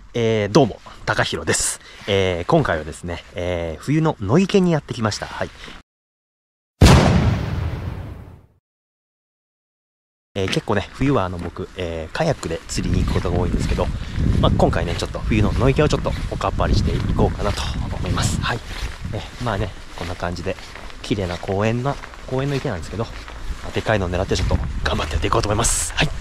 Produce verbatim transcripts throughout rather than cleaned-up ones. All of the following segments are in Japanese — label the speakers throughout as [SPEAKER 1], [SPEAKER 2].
[SPEAKER 1] えー、どうも、高弘です。えー、今回はですね、えー、冬の野池にやってきました。はい。えー、結構ね、冬はあの僕、えー、カヤックで釣りに行くことが多いんですけど、まあ、今回ね、ちょっと冬の野池をちょっとおかっぱりしていこうかなと思います。はい。えー、まあね、こんな感じで、綺麗な公園な、公園の池なんですけど、まあ、でかいのを狙ってちょっと頑張ってやっていこうと思います。はい。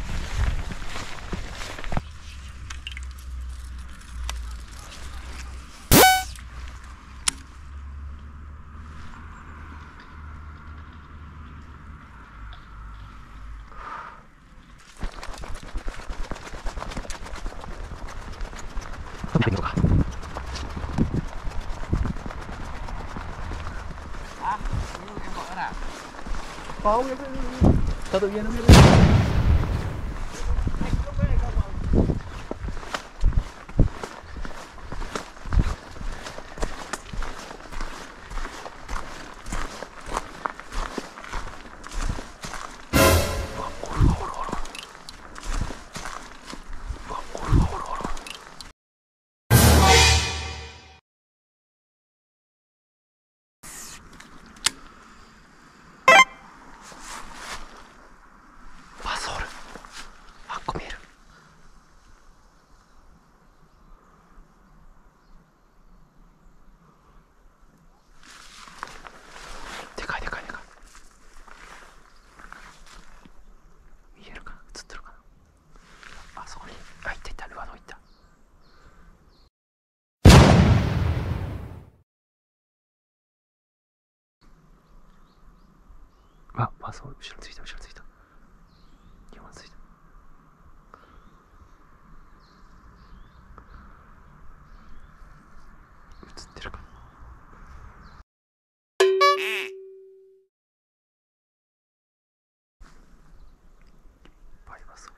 [SPEAKER 1] 見てみようか。Có cái cho tự nhiên nó biết đấy.あ、パスワード後ろついた後ろついた。にほんついた。映ってるか。バイバス。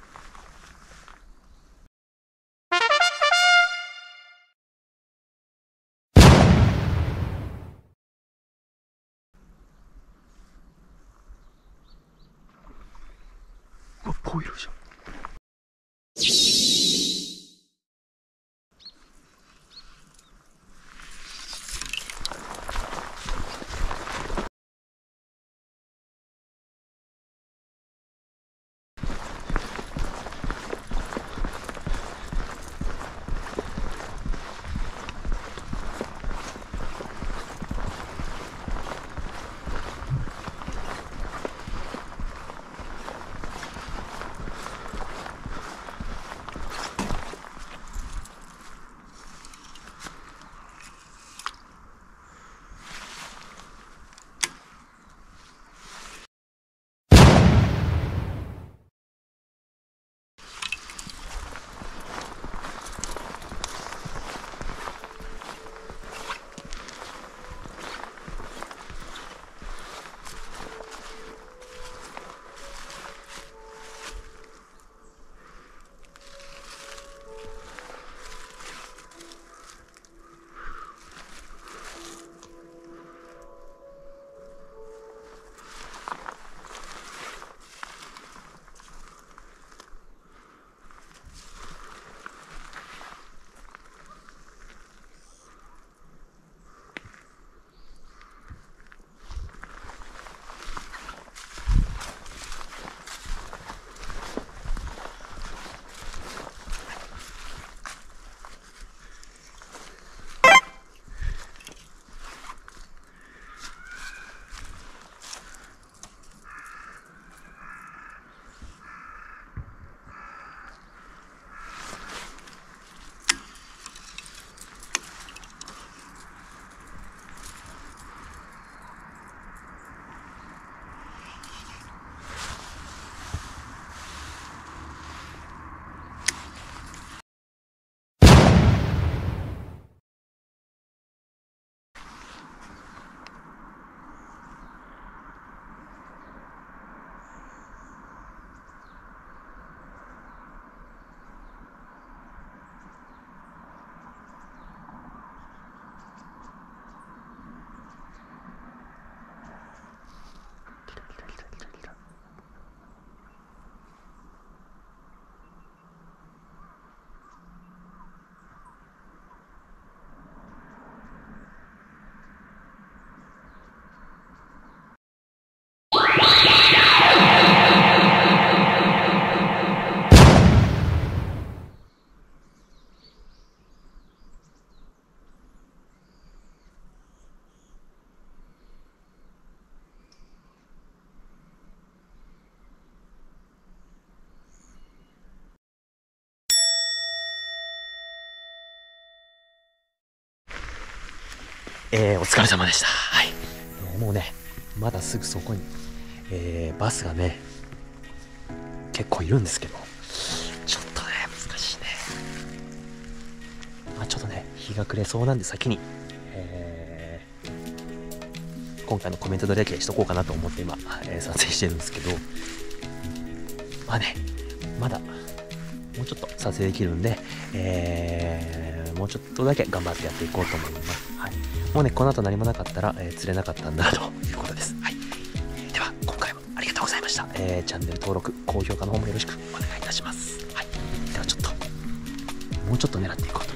[SPEAKER 1] うわ、ポイルじゃん。 えー、お疲れ様でした。はい。えーもうね、まだすぐそこに、えーバスがね、結構いるんですけど、ちょっとね、難しいね。まあ、ちょっとね、日が暮れそうなんで先に、えー今回のコメントどれだけしとこうかなと思って今、えー撮影してるんですけど、まあね、まだ、もうちょっと撮影できるんで、えーもうちょっとだけ頑張ってやっていこうと思います。はい。もうね、この後何もなかったら、えー釣れなかったんだということです。はい。では、今回もありがとうございました。えーチャンネル登録、高評価の方もよろしくお願いいたします。はい。ではちょっと、もうちょっと狙っていこう。